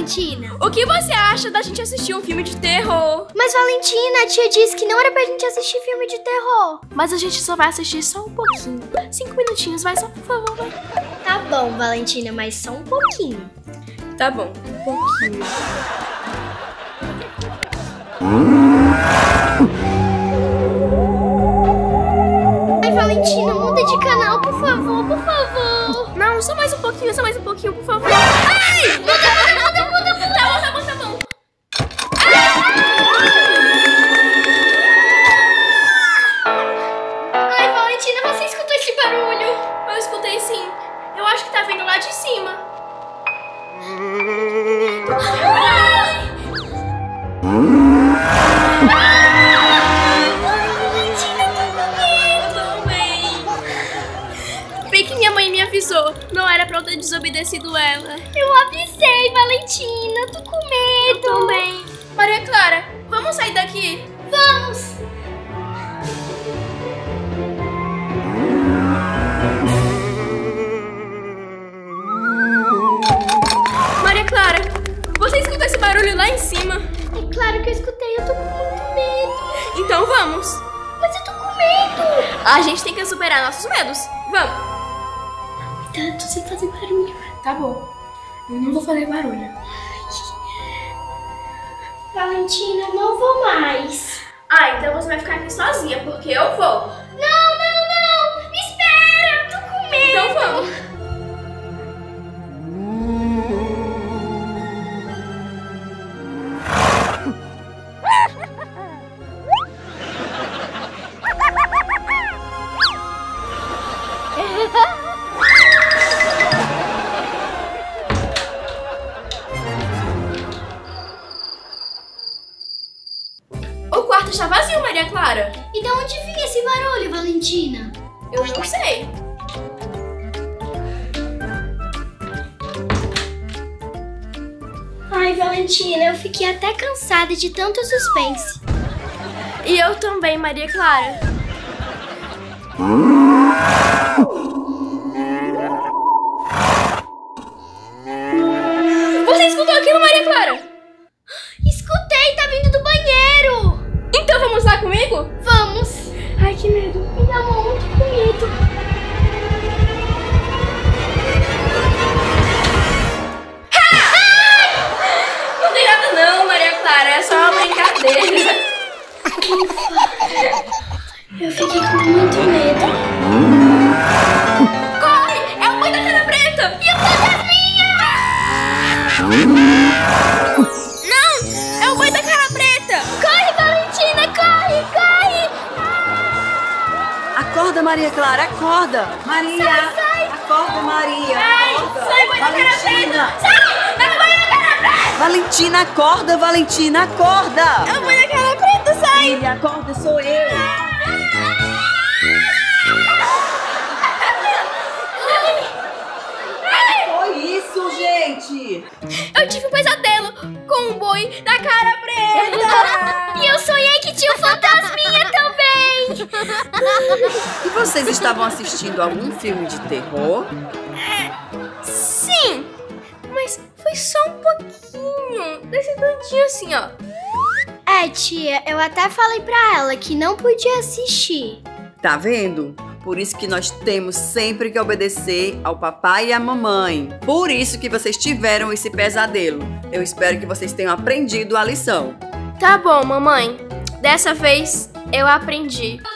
Valentina? O que você acha da gente assistir um filme de terror? Mas, Valentina, a tia disse que não era pra gente assistir filme de terror. Mas a gente só vai assistir só um pouquinho. 5 minutinhos, vai só, por favor, vai. Tá bom, Valentina, mas só um pouquinho. Tá bom, um pouquinho. Ai, Valentina, muda de canal, por favor, por favor. Não, só mais um pouquinho, por favor. Ai! Muda. Tá bom. Ai, Valentina, você escutou esse barulho? Eu escutei sim. Eu acho que tá vindo lá de cima. Bem que minha mãe me avisou. Não era pra eu ter desobedecido ela. Eu avisei, Valentina, tô com medo. Eu também. Maria Clara, vamos sair daqui? Vamos. Maria Clara, você escutou esse barulho lá em cima? É claro que eu escutei, eu tô com muito medo. Então vamos. Mas eu tô com medo. A gente tem que superar nossos medos. Vamos. Cuidado sem fazer barulho. Tá bom. Eu não vou fazer barulho. Valentina, eu não vou mais. Ah, então você vai ficar aqui sozinha, porque eu vou. Não. Me espera, eu tô com medo. Então vamos. O quarto está vazio, Maria Clara. E de onde vinha esse barulho, Valentina? Eu não sei. Ai, Valentina, eu fiquei até cansada de tanto suspense. E eu também, Maria Clara. Você escutou aquilo, Maria Clara? Escutei, tá vindo do banheiro. Então vamos lá comigo? Vamos. Ai, que medo. Me dá muito medo. Não tem nada não, Maria Clara. É só uma brincadeira. Eu fiquei com muito medo. Corre! É o boi da cara preta! E o fantasminha! Não! É o boi da cara preta! Corre, Valentina, corre! Acorda, Maria Clara, acorda! Maria! Sai! Acorda, Maria! Ai, Acorda. sai, boi da cara Valentina! preta! Sai! É o boi da cara preta! Valentina, acorda, Valentina, acorda! É o boi da cara preta, sai! Filha, acorda, sou eu! Foi isso, gente! Eu tive um pesadelo com um boi da cara preta! E eu sonhei que tinha um fantasminha também! E vocês estavam assistindo algum filme de terror? Sim! Mas foi só um pouquinho. Desse tantinho assim, ó. É, tia, eu até falei pra ela que não podia assistir. Tá vendo? Por isso que nós temos sempre que obedecer ao papai e à mamãe. Por isso que vocês tiveram esse pesadelo. Eu espero que vocês tenham aprendido a lição. Tá bom, mamãe. Dessa vez eu aprendi.